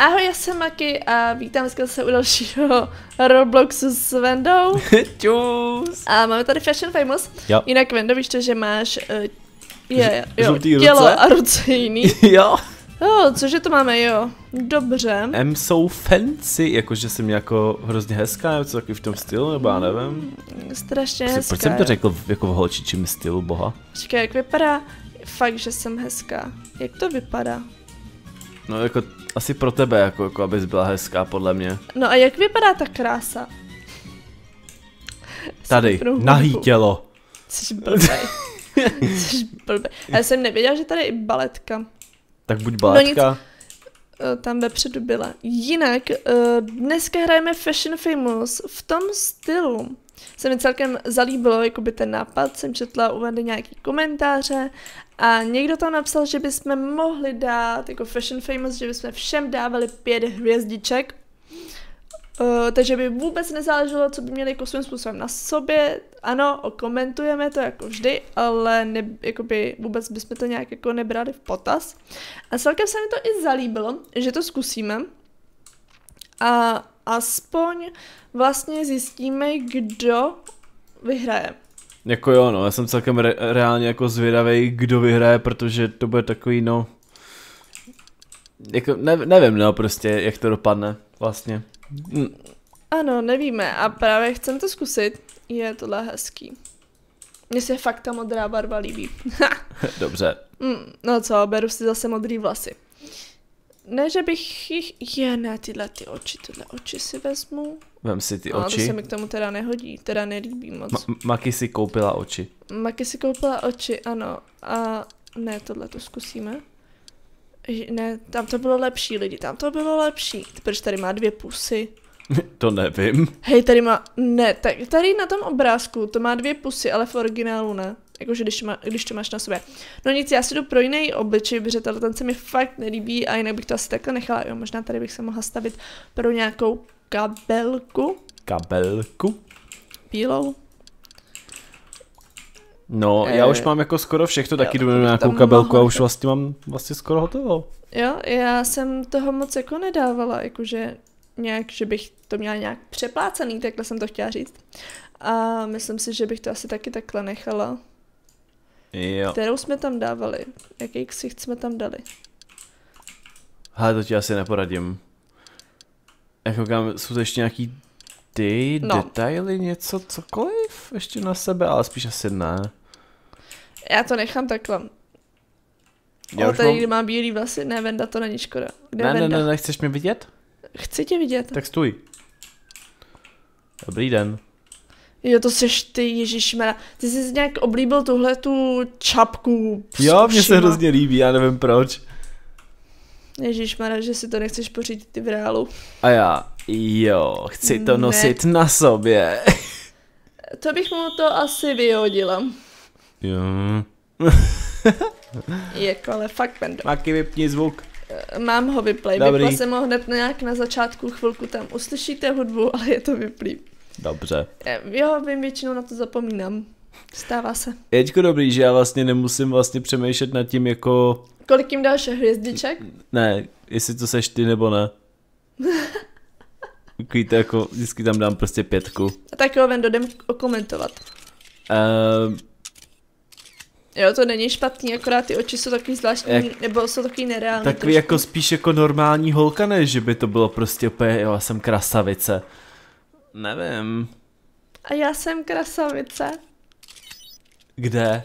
Ahoj, já jsem Maki a vítám se u dalšího Robloxu s Vendou. Čus. A máme tady Fashion Famous. Jo. Jinak Vendo, víš to, že máš žlutý tělo ruce? a ruce jiný. Jo. Jo, cože to máme, jo. Dobře. I'm so fancy, jakože jsem jako hrozně hezká, nebo co taky v tom stylu, nebo já nevím. Strašně hezká. Proč jsem to řekl jako v holčičím stylu, boha? Počkej, jak vypadá? Fakt, že jsem hezká. Jak to vypadá? No jako asi pro tebe, jako abys byla hezká, podle mě. No a jak vypadá ta krása? Tady, nahý tělo. Jsi blbej. Jsi blbej. A já jsem nevěděla, že tady je i baletka. Tak buď baletka. No tam vepředu byla. Jinak, dneska hrajeme Fashion Famous v tom stylu. Se mi celkem zalíbilo, jakoby ten nápad, jsem četla uvedli nějaký komentáře a někdo tam napsal, že bychom mohli dát jako Fashion Famous, že bychom všem dávali 5 hvězdiček. Takže by vůbec nezáleželo, co by měli jako svým způsobem na sobě. Ano, okomentujeme to jako vždy, ale jakoby vůbec bychom to nějak jako nebrali v potaz. A celkem se mi to i zalíbilo, že to zkusíme. A aspoň vlastně zjistíme, kdo vyhraje. Jako jo, no, já jsem celkem reálně jako zvědavej, kdo vyhraje, protože to bude takový, no... Jako, nevím, no, prostě, jak to dopadne, vlastně. Ano, nevíme a právě chcem to zkusit. Je tohle hezký. Mně se fakt ta modrá barva líbí. Dobře. No co, beru si zase modrý vlasy. Ne, že bych jich... ne, tyhle oči si vezmu. Vem si ty no, oči. To se mi k tomu teda nehodí, teda nelíbí moc. Maki si koupila oči. Maki si koupila oči, ano. A ne, tohle to zkusíme. Ne, tam to bylo lepší, lidi, tam to bylo lepší. Proč tady má 2 pusy? To nevím. Hej, tady má, ne, tak tady na tom obrázku to má 2 pusy, ale v originálu ne. Jakože když to máš na sobě. No nic, já si jdu pro jiný obličej, protože ten se mi fakt nelíbí a jinak bych to asi takhle nechala. Jo, možná tady bych se mohla stavit pro nějakou kabelku. Kabelku? Bílou. No, já už mám jako skoro všechno, taky jdu na nějakou kabelku a už vlastně mám skoro hotovo. Jo, já jsem toho moc jako nedávala, jakože nějak, že bych to měla nějak přeplácaný, takhle jsem to chtěla říct. A myslím si, že bych to asi taky takhle nechala. Jo. Kterou jsme tam dávali? Jaký ksicht jsme tam dali? Hele, to ti asi neporadím. Jako jsou to ještě nějaký detaily, něco, cokoliv ještě na sebe, ale spíš asi ne. Já to nechám takhle. Ale tady, kdy má bílý vlasy, ne, Venda, to není škoda. Ne, nechceš mě vidět? Chci tě vidět. Tak stůj. Dobrý den. Jo, to seš ty, ježišmera. Ty jsi nějak oblíbil tuhle tu čapku. Jo, mně se hrozně líbí, já nevím proč. Ježišmera, že si to nechceš pořídit ty v reálu. A já, jo, chci to nosit na sobě. To bych mu to asi vyhodila. Jo. Jako, ale fakt, Vendo. Maki, vypni zvuk. Mám ho vyplay. Vypla jsem ho hned nějak na začátku, chvilku tam uslyšíte hudbu, ale je to vyplý. Dobře. Jo, vím, většinou na to zapomínám. Stává se. Jeďko dobrý, že já vlastně nemusím vlastně přemýšlet nad tím jako... Kolik jim dáš hvězdiček? Ne, jestli to seš ty nebo ne. Víte, jako vždycky tam dám prostě 5. A tak jo, Vendo, jdem okomentovat. Jo, to není špatný, akorát ty oči jsou takový zvláštní, nebo jsou takový nereální. Takový jako spíš jako normální holka, ne, že by to bylo prostě úplně, jo, já jsem krasavice. Nevím. A já jsem krasavice. Kde?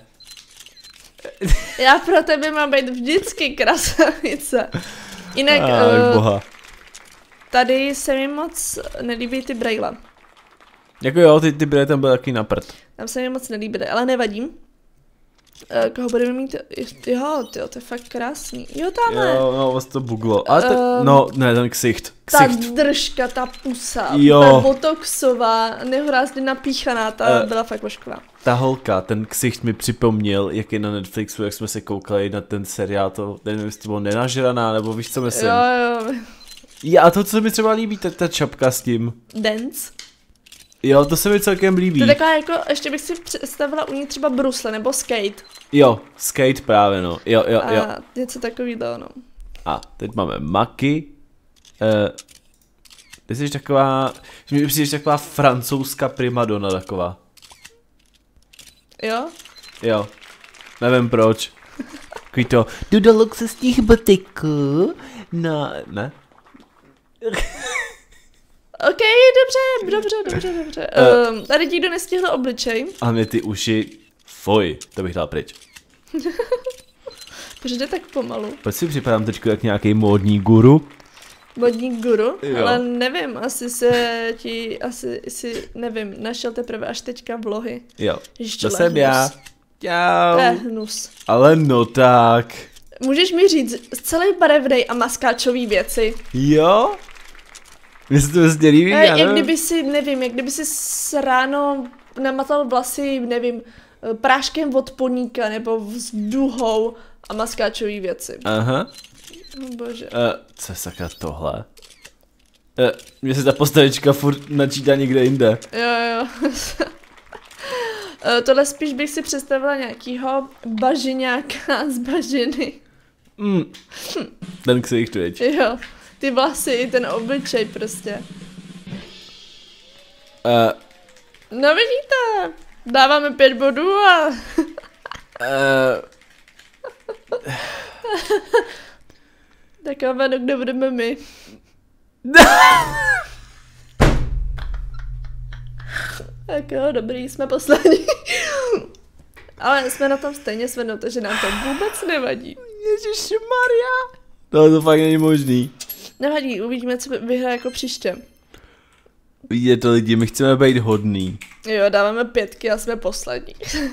Já pro tebe mám být vždycky krasavice. Jinak, boha. tady se mi moc nelíbí ty brejle. Jako jo, ty brejle tam byly taky na prd. Tam se mi moc nelíbily, ale nevadím. Koho budeme mít? Jo, to je fakt krásný. Jo, tamhle. Jo, no, vás to buglo. Ale no, ne, ten ksicht. Ta držka, ta pusa, jo. Ta botoxová, nehorázně napíchaná, ta byla fakt božková. Ta holka, ten ksicht mi připomněl, jak je na Netflixu, jak jsme se koukali na ten seriál, to nevím, jestli to bylo Nenažraná, nebo víš, co myslím. Jo. Ja, a to, co mi třeba líbí, ta čapka s tím. Dance. Jo, to se mi celkem líbí. To je taková jako, ještě bych si představila u ní třeba brusle nebo skate. Jo, skate právě, no. Jo. A něco takového, no. A teď máme Maki. Ty jsi taková, mi přijdeš taková francouzská primadona taková. Jo? Jo. Nevím proč. Takový to, jdu do luxusních butiků. No, ne? OK, dobře. Tady nikdo nestihl obličej. A mě ty uši, fuj, to bych dal pryč. Proč jde tak pomalu? Proč si připadám teď jak nějaký módní guru? Modní guru? Jo. Ale nevím, asi si, nevím, našel teprve až teďka vlohy. Jo, Ježiš, to tohle jsem je já. hnus. Čau. To je hnus. Ale no tak. Můžeš mi říct celý barevnej a maskáčový věci? Jo? Mně se to vlastně líbí, já jak kdyby si, nevím, jak kdyby si ráno namatal vlasy, nevím, práškem od poníka nebo s duhou a maskáčový věci. Aha. Oh, bože. Co je sakra tohle? Mně se ta postavička furt načítá někde jinde. Jo. Tohle spíš bych si představila nějakýho bažiňáka z bažiny. Ten ksicht, viď? Jo, ty vlasy i ten obličej prostě. No vidíte, dáváme 5 bodů a... Tak a Vano, kde budeme my? Tak jo, dobrý, jsme poslední. Ale jsme na tom stejně Sveno, takže nám to vůbec nevadí. Ježišmarja. To fakt není možný. Nevadí, uvidíme, co vyhraje jako příště. Vidíte to lidi, my chceme být hodný. Jo, dáváme 5 a jsme poslední.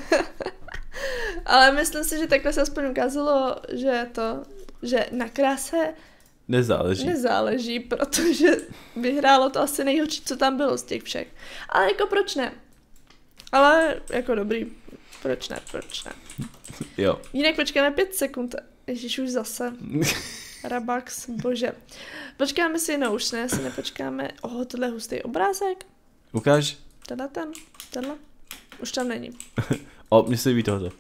Ale myslím si, že takhle se aspoň ukázalo, že na kráse nezáleží, protože vyhrálo to asi nejhorší, co tam bylo z těch všech. Ale jako proč ne? Ale jako dobrý, proč ne? Jo. Jinak počkáme 5 sekund. Ježíš, už zase. Rabax, bože. Počkáme si, no už ne, si nepočkáme. Tohle je hustý obrázek. Ukáž. Tenhle. Už tam není. Mně se líbí tohoto.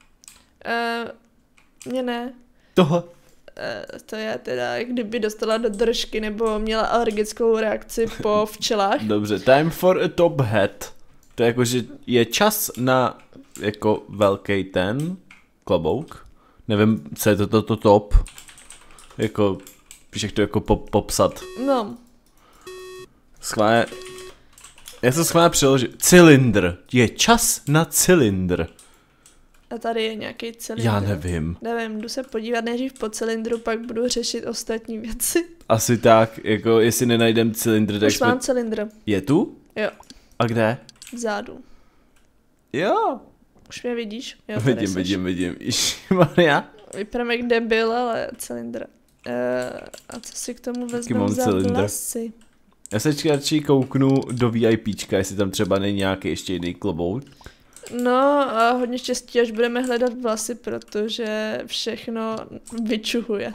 Mně ne. Tohle. To je teda, jak kdyby dostala do držky nebo měla alergickou reakci po včelách. Dobře, time for a top hat. To je jako, že je čas na jako velký ten klobouk. Nevím, co je to top. Jako, víš, jak to jako popsat. No. Schválně. Já jsem schválně přeložil. Cylindr. Je čas na cylindr. A tady je nějaký cylindr. Já nevím. Nevím, jdu se podívat nejdřív po cylindru, pak budu řešit ostatní věci. Asi tak, jako jestli nenajdem cylindr, tak už mám cylindr. Je tu? Jo. A kde? Vzadu. Jo. Už mě vidíš? Jo, vidím. Ježišmarja. Vypadám jak debil, ale cylindr. A co si k tomu vezmeme za vlasy? Já se radši kouknu do VIPčka, jestli tam třeba není nějaký ještě jiný klobouk. No a hodně štěstí, až budeme hledat vlasy, protože všechno vyčuhuje.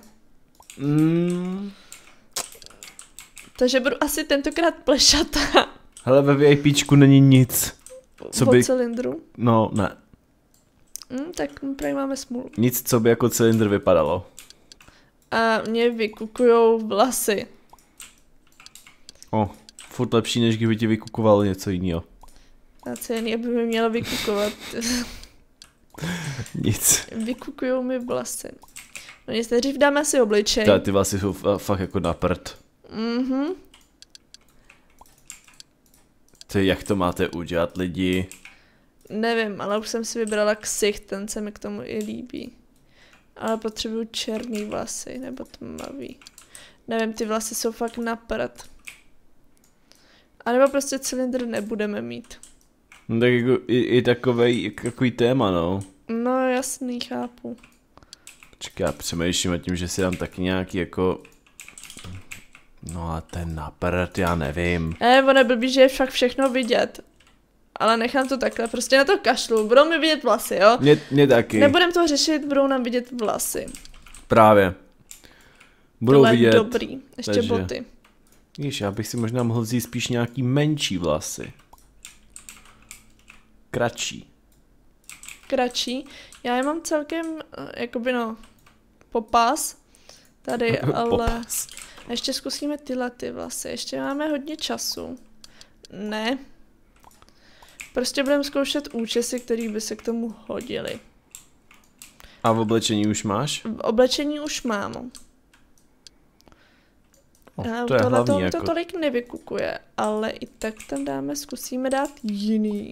Takže budu asi tentokrát plešatá. Hele, ve VIPčku není nic. Co by... cylindru? No, ne. Tak právě máme smůlu. Nic, co by jako cylindr vypadalo. A mě vykukujou vlasy. Furt lepší, než kdyby ti vykukovalo něco jiného. A co jiný by mi mělo vykukovat? Nic. Vykukujou mi vlasy. No nic, nejdřív dáme asi obličej. Ty vlasy jsou fakt jako na prd. Jak to máte udělat, lidi? Nevím, ale už jsem si vybrala ksicht, ten se mi k tomu i líbí. Ale potřebuju černý vlasy, nebo tmavý. Nevím, ty vlasy jsou fakt na prd. A nebo prostě cylindr nebudeme mít. No tak jako i takový téma, no. No jasný, chápu. Počkej, já přemýšlím nad tím, že si dám taky nějaký jako... No a ten naprt, já nevím. Ono je blbý, že je fakt všechno vidět. Ale nechám to takhle, prostě na to kašlu. Budou mi vidět vlasy, jo? Mě taky. Nebudem to řešit, budou nám vidět vlasy. Právě. Budou tohle vidět. Dobrý, ještě takže... boty. Víš, já bych si možná mohl vzít spíš nějaký menší vlasy. Kratší. Já je mám celkem, jakoby no, popás. Tady, ale... Popás. A ještě zkusíme tyhle ty vlasy. Ještě máme hodně času. Ne. Prostě budeme zkoušet účesy, které by se k tomu hodily. A v oblečení už máš? V oblečení už mám. To je hlavní jako. To tolik nevykukuje, ale i tak tam zkusíme dát jiný.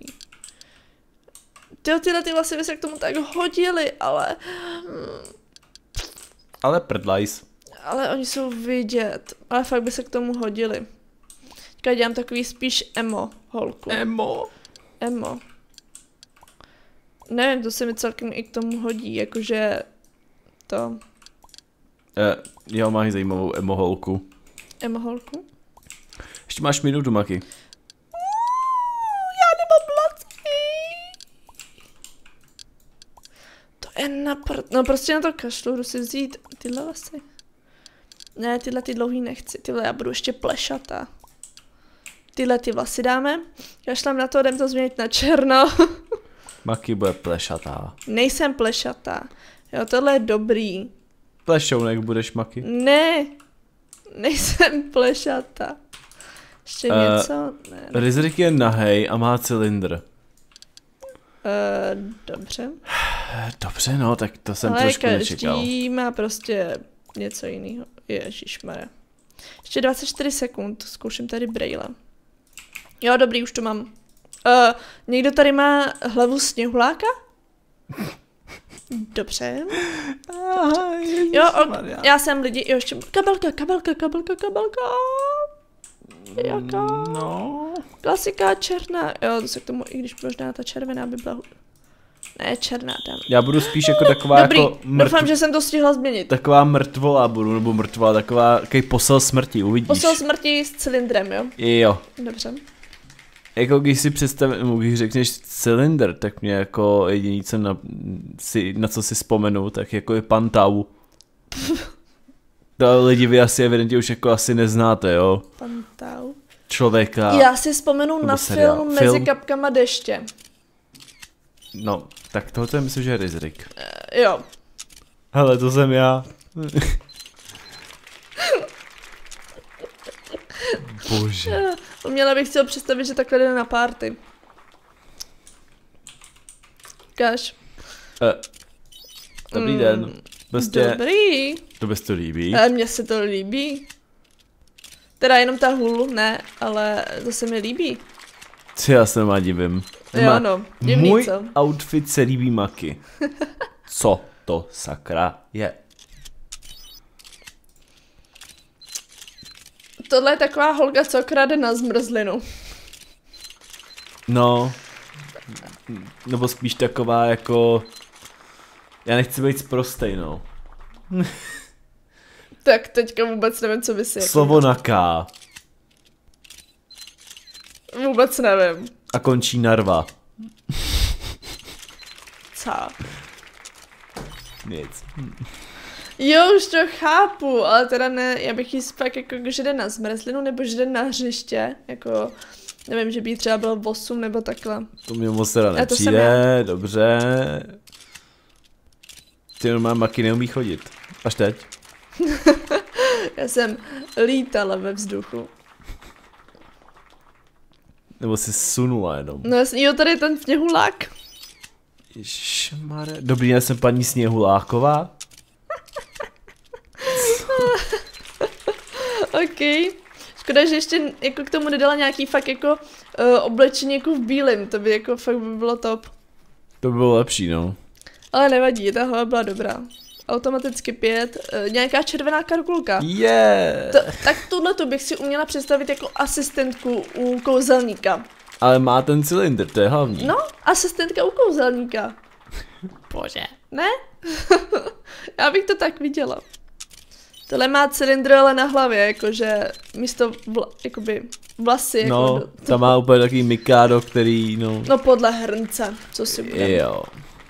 Tyhle ty vlasy by se k tomu tak hodily, ale... Ale prdlajs. Ale oni jsou vidět, ale fakt by se k tomu hodili. Teďka dělám takový spíš emo holku. Emo. Nevím, to se mi celkem i k tomu hodí, jakože to... Jo, máš zajímavou emo holku. Emo holku? Ještě máš minutu, Maki. Já nemám vlasy. To je no prostě na to kašlu, jdu si vzít tyhle vlasy. Ne, tyhle ty dlouhý nechci, tyhle já budu ještě plešatá. Tyhle ty vlasy dáme, kašlám na to, jdem to změnit na černo. Maki bude plešatá. Nejsem plešatá, jo, tohle je dobrý. Plešounek budeš, Maki? Ne, nejsem plešatá. Ještě něco? Ne. Rizrik je nahej a má cylindr. Dobře. Dobře, no, tak to jsem ale trošku nečekal. každý má prostě něco jiného. Ježišmarja. Ještě 24 sekund, zkouším tady brejle. Jo, dobrý, už to mám. Někdo tady má hlavu sněhuláka? Dobře. Jo, já jsem lidi, jo, ještě kabelka. Jaká? No. Klasika černá. Jo, to se k tomu, i když možná ta červená by byla... Ne, černá tam. Já budu spíš jako taková dobrý, jako doufám, že jsem to stihla změnit. Taková mrtvola budu, nebo mrtvola, takový posel smrti, uvidíš. Posel smrti s cylindrem, jo? Jo. Dobře. Jako když si představím, když řekneš cylinder, tak mě jako jediný, co na co si vzpomenu, tak jako je pan Tau. To lidi vy asi evidentně už jako asi neznáte, jo? Pan Tau. Člověka. Já si vzpomenu na film Mezi kapkama deště. No, tak tohle myslím, že je Rizrik. Jo. Hele, to jsem já. Bože. Uměla bych si ho představit, že takhle jde na party. Kaž. Dobrý den. Prostě... Dobrý. To bys to líbí. Mně se to líbí. Teda jenom ta hůl, ne, ale to se mi líbí. Co já se má divím. Jo, no, divný, můj co? outfit se líbí Maki. Co to sakra je? Tohle je taková holka, co krade na zmrzlinu. No. Nebo spíš taková jako... Já nechci být sprostej, no. Tak teďka vůbec nevím, co by si... Slovo na K. Vůbec nevím. A končí na rva. Co? Nic. Jo, už to chápu, ale teda ne, já bych jí fakt jako, že jde na zmrzlinu, nebo že jde na hřiště, jako, nevím, že by jí třeba bylo 8 nebo takhle. To mi moc teda nepřijde, dobře. Ty normálně Maki neumí chodit. Až teď. Já jsem lítala ve vzduchu. Nebo si sunula jenom. No jo, tady je ten sněhulák. Ježišmarja. Dobrý den, jsem paní Sněhuláková. OK. Škoda, že ještě jako k tomu nedala nějaký fakt jako oblečení jako v bílém, to by jako fakt by bylo top. To by bylo lepší, no. Ale nevadí, ta hlava byla dobrá. Automaticky 5, nějaká červená karkulka. Tak tuhletu bych si uměla představit jako asistentku u kouzelníka. Ale má ten cylindr, to je hlavní. No, asistentka u kouzelníka. Bože. Ne? Já bych to tak viděla. Tohle má cylindr, ale na hlavě, jakože místo jakoby vlasy. No, jako tam má úplně takový mikádo, který, no... No podle hrnce, co si budeme. Jo.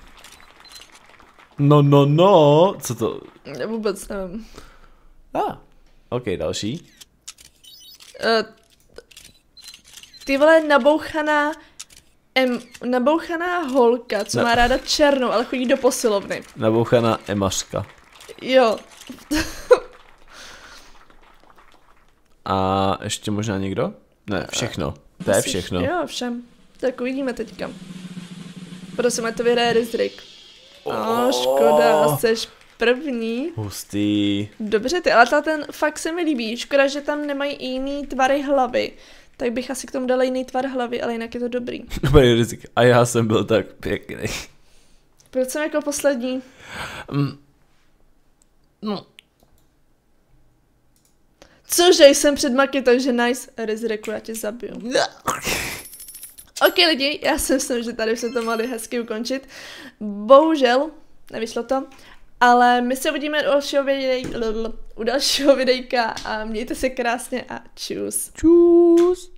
No, co to? Já vůbec nevím. Ok, další. Ty vole nabouchaná holka, co má ráda černou, ale chodí do posilovny. Nabouchaná emařka. Jo. A ještě možná někdo? Ne, všechno. To je všechno. Jo, všem. Tak uvidíme teďka. Prosím, ať to vyhraje Rizrik. Škoda, seš první. Hustý. Dobře, ty, ale ten fakt se mi líbí. Škoda, že tam nemají jiný tvary hlavy. Tak bych asi k tomu dala jiný tvar hlavy, ale jinak je to dobrý. Dobrý Rizik. A já jsem byl tak pěkný. Proč jsem jako poslední? No. Cože, jsem před Maky, takže nice. Rizriku, já tě zabiju. Ok lidi, já si myslím, že tady se to mohli hezky ukončit. Bohužel, nevyšlo to. Ale my se uvidíme u dalšího videjka a mějte se krásně a čus. Čus.